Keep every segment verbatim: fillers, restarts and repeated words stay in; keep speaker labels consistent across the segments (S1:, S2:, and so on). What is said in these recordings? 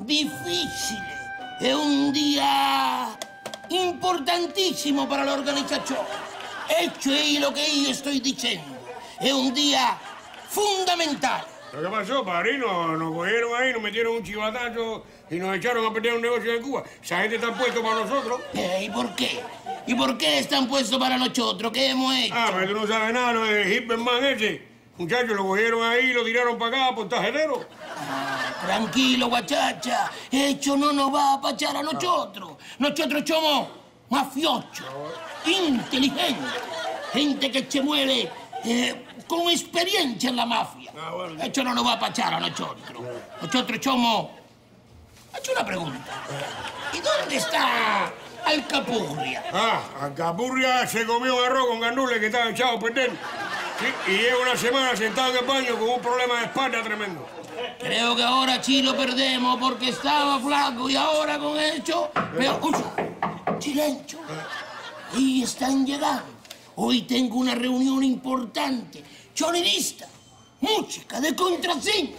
S1: difficile, è un dia importantissimo per l'organizzazione. E cioè lo che io sto dicendo, è un dia fondamentale.
S2: ¿Lo que pasó, padrino? Nos cogieron ahí, nos metieron un chivatazo y nos echaron a perder un negocio en Cuba. Esa gente está puesto para nosotros.
S1: Eh, ¿Y por qué? ¿Y por qué están puestos para nosotros? ¿Qué hemos hecho?
S2: Ah, pero tú no sabes nada, lo de Hipperman ese. Muchachos, lo cogieron ahí y lo tiraron para acá por tarjetero.
S1: Ah, tranquilo, guachacha. Hecho no nos va a pachar a nosotros. Nosotros somos mafiosos, inteligentes, gente que se mueve eh, con experiencia en la mafia.
S2: Ah, bueno.
S1: Hecho no nos va a pachar a nosotros. Nosotros somos... He hecho una pregunta. ¿Y dónde está Alcapurria?
S2: Ah, Alcapurria se comió un arroz con gandules que estaba echado a perder. Sí, y lleva una semana sentado en el baño con un problema de espalda tremendo.
S1: Creo que ahora sí lo perdemos porque estaba flaco y ahora con hecho... Pero, escucha, silencio. Ahí están llegando. Hoy tengo una reunión importante. Sonidista, música de contraseña.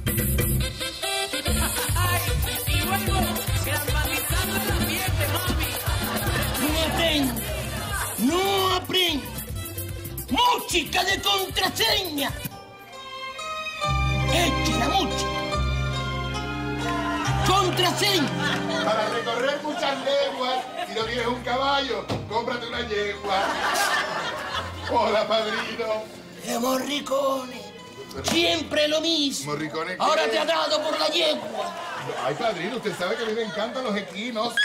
S1: No aprende, no aprende. Música de contraseña. Eche la música. Contraseña.
S3: Para recorrer muchas leguas, si no tienes un caballo, cómprate una yegua. Hola, padrino.
S1: ¡Qué morricones! Siempre lo mismo.
S3: ¿Morricones qué?
S1: Ahora te ha dado por la yegua.
S3: Ay, padrino, usted sabe que a mí me encantan los equinos.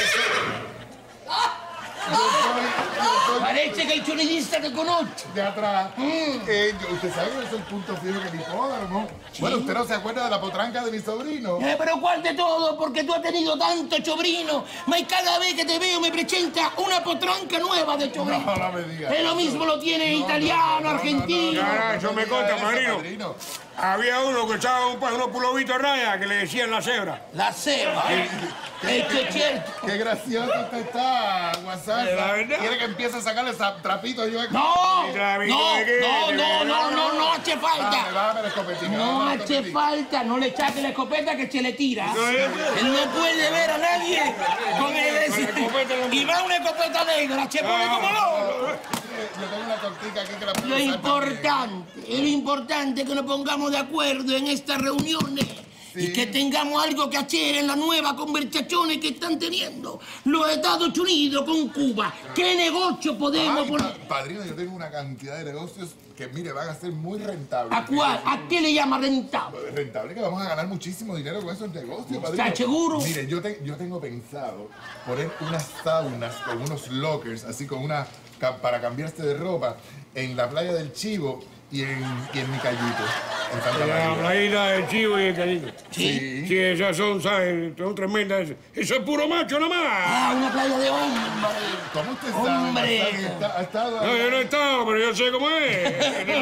S3: Yo soy, yo soy
S1: Parece que el sonidista te conoce.
S3: de atrás.
S1: Mm.
S3: Eh, yo- usted sabe que yo soy punto fijo que mi hipódromo. Bueno, usted no se acuerda de la potranca de mi sobrino.
S1: Eh, pero ¿cuál de todo? Porque tú has tenido tanto sobrino. Ma cada vez que te veo me presenta una potranca nueva de sobrino.
S3: No, no me diga.
S1: Es lo mismo lo tiene
S3: No,
S1: italiano,
S3: no, no,
S1: argentino.
S3: no, no, no,
S2: Ya, eso
S3: no
S2: me
S3: diga
S2: consta,
S3: eso,
S2: padrino. Había uno que echaba un, unos pulovitos raya que le decían la cebra.
S1: La ceba. Esto es cierto.
S3: Qué gracioso usted está, WhatsApp.
S2: Eh, la verdad.
S3: Quiere que empiece a sacarle esa- trapitos yo aquí.
S1: No,
S2: Trabito
S1: no,
S2: de qué,
S1: no,
S2: de
S1: no, no, no, no hace
S3: Dame,
S1: falta.
S3: dame la escopetica.
S1: No
S3: dame la
S1: hace
S3: escopetica.
S1: falta, no le echaste la escopeta que se le tira.
S2: No, yo-
S1: Él no puede ver a nadie con el
S2: Con la escopeta en la mano.
S1: y va una escopeta negra, se pone como loco.
S3: Yo tengo una tortica aquí que la puedo
S1: Lo
S3: usar
S1: importante, es lo importante es que nos pongamos de acuerdo en estas reuniones y
S3: Sí.
S1: que tengamos algo que hacer en las nuevas conversaciones que están teniendo los Estados Unidos con Cuba. ¿Qué negocio podemos
S3: Ay,
S1: poner?
S3: pa- padrino, yo tengo una cantidad de negocios que, mire, van a ser muy rentables.
S1: ¿A cuál? ¿A qué le llama rentable?
S3: Rentable, que vamos a ganar muchísimo dinero con esos negocios, padrino.
S1: ¿Estás seguro?
S3: Mire, yo, te- yo tengo pensado poner unas saunas con unos lockers, así con una... ca- para cambiarse de ropa, en la playa del Chivo y en, y en mi callito, en Santa
S2: La
S3: María.
S2: playita del chivo y el callito.
S1: Sí.
S2: Sí, esas son, ¿sabes? Son tremendas. Eso es puro macho nomás.
S1: Ah, una playa de hombre.
S3: ¿Cómo usted
S1: Hombre.
S3: sabe? ¿Está- ¿Ha estado
S2: No, yo no he estado, pero yo sé cómo es.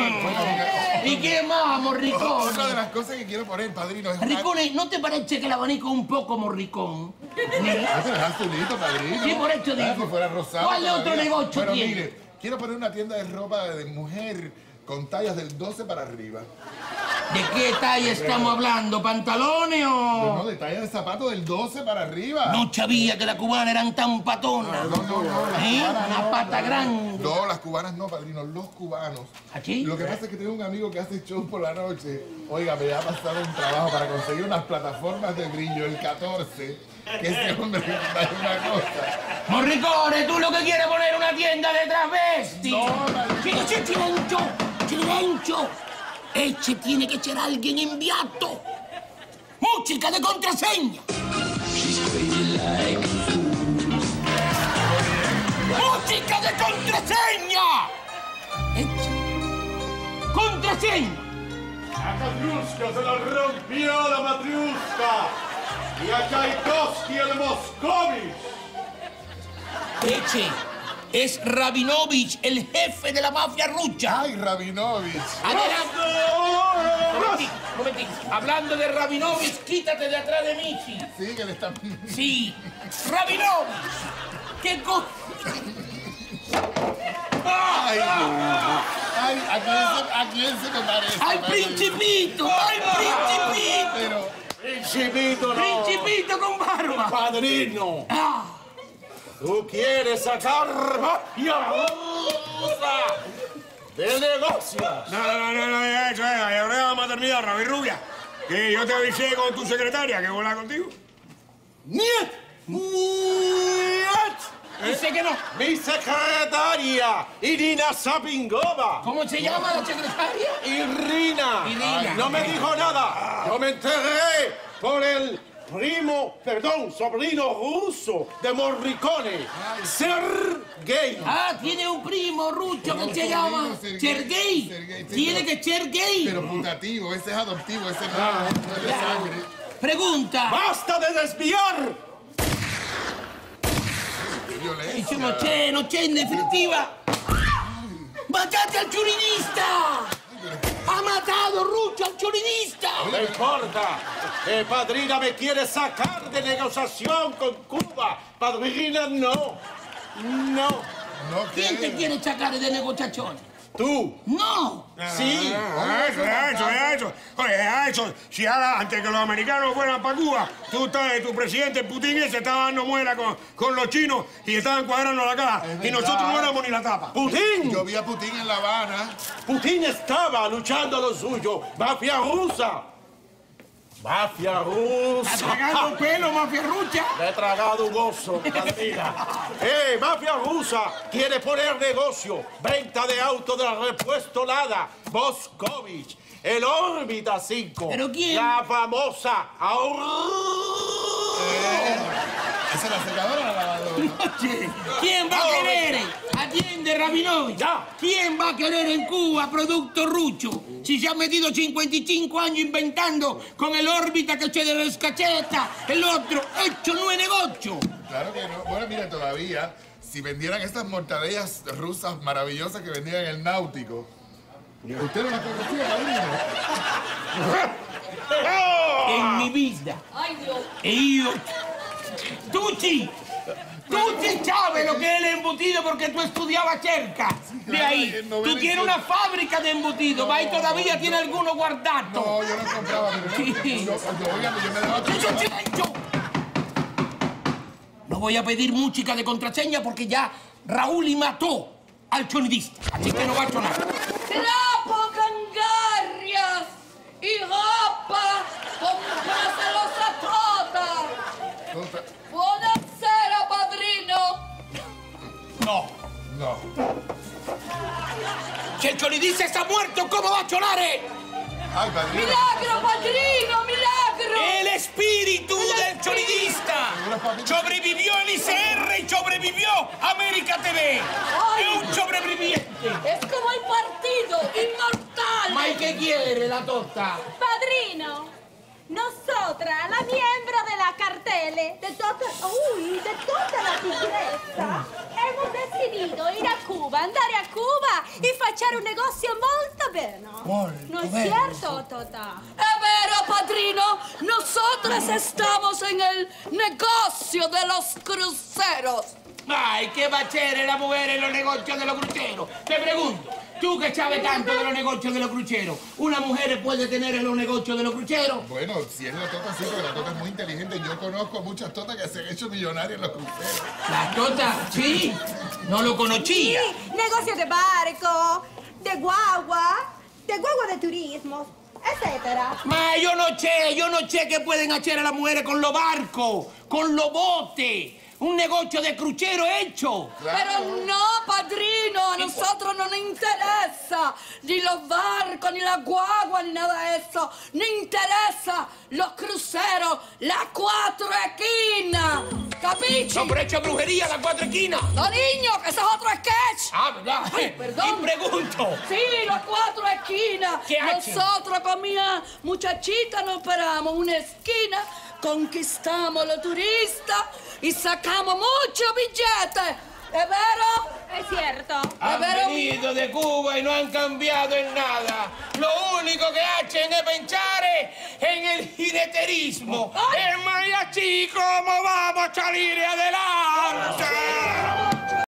S1: ¿Y qué más, morricón?
S3: Otra de las cosas que quiero poner, padrino, es una...
S1: Ricones, ¿no te parece que el abanico es un poco morricón?
S3: Ah, pero es azulito, padrino.
S1: Sí, por eso digo.
S3: Ah, si fuera rosado
S1: ¿Cuál otro
S3: todavía.
S1: negocio
S3: Bueno,
S1: tiene?
S3: mire, quiero poner una tienda de ropa de mujer con tallas del doce para arriba.
S1: ¿De qué talla estamos hablando? ¿Pantalones
S3: No,
S1: o...?
S3: de talla de zapato del doce para arriba.
S1: No sabía que las cubanas eran tan patonas.
S3: No, no, no, las
S1: ¿Eh?
S3: cubanas
S1: Una
S3: no,
S1: pata
S3: padrino.
S1: grande.
S3: No, las cubanas no, padrino, los cubanos.
S1: ¿Así?
S3: Lo que pasa es que tengo un amigo que hace show por la noche. Oiga, me ha pasado un trabajo para conseguir unas plataformas de brillo, el catorce. Que ese hombre es una cosa.
S1: Morricones, tú lo que quieres poner una tienda de travesti.
S3: No, padrino.
S1: Sí, sí, silencio, silencio. Ese tiene que ser alguien enviado. Música de contraseña. Música de contraseña. Ese. Contraseña.
S4: A Katiuska se la rompió la matriuska y a Tchaikovsky el Moscovich.
S1: Ese es Rabinovich, el jefe de la mafia rusa.
S3: Ay, Rabinovich.
S1: Adelante. Momentito, momentito. Hablando de Rabinovich, quítate de atrás de mí. Sí.
S3: Sí, que le está...
S1: Sí. Rabinovich. ¿Qué cosa?
S3: Ay, ay, ¿a quién se, a quién se me parece?
S1: ¡Al
S3: padrino?
S1: principito! ¡Al principito!
S3: Pero...
S4: Principito, no.
S1: Principito con barba.
S4: Padrino.
S1: Ah.
S4: Tú quieres sacar mafia rusa de negocios.
S2: No, no, no, no, ya eso es, ya la maternidad, rabirrubia. Que yo te avisé con tu secretaria que voy a hablar contigo.
S4: ¡Niet! ¡Niet!
S1: Dice que no.
S4: Mi secretaria, Irina Sapingova.
S1: ¿Cómo se llama la secretaria?
S4: Irina.
S1: Irina.
S4: No me dijo nada. Yo me enteré por el primo, perdón, sobrino ruso de Morricone, Sergei.
S1: Ah, tiene un primo rucho que
S3: No,
S1: se llama
S3: sobrino,
S1: Sergei.
S3: Sergei, sí,
S1: Tiene
S3: pero-
S1: que ser gay.
S3: Pero putativo, ese es adoptivo, ese no, no es de sangre.
S1: Pregunta.
S4: ¡Basta de desviar!
S3: Qué
S1: Dice,
S3: violencia.
S1: no c'è, no c'è, in definitiva. ¡Matate al churinista! ¡Ha matado Rucho al churinista!
S4: No importa. Eh, padrina me quiere sacar de negociación con Cuba. Padrina, no. No.
S3: No,
S1: ¿Quién te
S3: ¿qué?
S1: quiere sacar de negociación?
S4: Tú.
S1: ¡No!
S4: Sí.
S2: Ah, eso, eso, eso. Oye, eso. Si ahora, antes que los americanos fueran para Cuba, tú estás, tu presidente Putin ese estaba dando muela con, con los chinos y estaban cuadrando la caja.
S3: Es
S2: Y nosotros
S3: verdad.
S2: no éramos ni la tapa.
S4: Putin.
S3: Yo vi a Putin en La Habana.
S4: Putin estaba luchando lo suyo. Mafia rusa. Mafia
S1: ¡Está
S4: rusa.
S1: tragando pelo, mafia rucha!
S4: Me he tragado un oso, padrina. ¡Eh, mafia rusa! Quiere poner negocio. Venta de auto de repuesto Lada. Moscovich. El órbita cinco.
S1: ¿Pero quién?
S4: La famosa.
S3: ¿Esa es la secadora o la lavadora?
S1: Oye, ¿quién va a querer? Atiende, Rabinovich.
S4: Ya.
S1: ¿Quién va a querer en Cuba producto rucho? Si se han metido cincuenta y cinco años inventando con el órbita que se de escacheta, el otro, hecho no es negocio.
S3: Claro que no. Bueno, mira, todavía, si vendieran estas mortadellas rusas maravillosas que vendían en el náutico, ¿usted no las conocía, padrino?
S1: En mi vida.
S5: Ay, Dios.
S1: E io... Tucci! Tucci sabe lo que es el embutido porque tú estudiabas cerca de ahí. Tú tienes una fábrica de embutidos, va y todavía tiene alguno guardado.
S3: No, yo no compraba, pero
S1: Sí.
S3: yo, yo, yo, oiga, yo me daba
S1: ¡Silencio, silencio! No voy a pedir música de contraseña porque ya Raúl y mató al sonidista, así que no va a sonar.
S5: Trapo, cangarrias y ropa, compráselos a todas. Buonasera, padrino.
S1: No.
S3: No.
S1: Si el sonidista está muerto, ¿cómo va a sonar? eh?
S3: Ay, padrino.
S5: Milagro, padrino, milagro.
S1: El espíritu del sonidista sobrevivió el I C R y sobrevivió América T V.
S5: Ay.
S1: Es un sobreviviente.
S5: Es como el partido, inmortal.
S1: ¿Ma qué quiere la torta?
S6: Padrino, nosotras, la miembro de la cartele, de toda, uy, de toda la tigresa, hemos decidido ir a Cuba, andare a Cuba y fare un negocio molto bene.
S1: Molto
S6: ¿No es
S1: bene.
S6: cierto, Tota?
S5: Es vero, padrino. Nosotras estamos en el negocio de los cruceros.
S1: Ay, ¿qué va a hacer la mujer en los negocios de los cruceros? Te pregunto, tú que sabes tanto de los negocios de los cruceros, ¿una mujer puede tener en los negocios de los cruceros?
S3: Bueno, si es la tota, sí, porque la tota es muy inteligente. Yo conozco muchas totas que se han hecho millonarias en los cruceros.
S1: La tota, sí, no lo conocía.
S6: Sí, negocio de barco, de guagua, de guagua de turismo, etcétera.
S1: Ma yo no sé, yo no sé qué pueden hacer a las mujeres con los barcos, con los botes. Un negocio de crucero hecho.
S5: Pero no, padrino, a nosotros no nos interesa ni los barcos, ni la guagua, ni nada de eso. Nos interesa los cruceros, las cuatro esquinas. ¿Capichi?
S1: No, pero hecho brujería las cuatro esquinas.
S5: No, niño, que ese es otro sketch.
S1: Ah, ¿verdad?
S5: Ay, perdón.
S1: Y pregunto.
S5: Sí, las cuatro esquinas.
S1: ¿Qué hacen?
S5: Nosotros con mi muchachita nos paramos una esquina, conquistamos los turistas y sacamos muchos billetes. ¿Es vero?
S6: Es cierto.
S1: Han
S5: Pero-
S1: venido de Cuba y no han cambiado en nada. Lo único que hacen es pensar en el jineterismo.
S5: Ay.
S1: Es más, y así como vamos a salir adelante.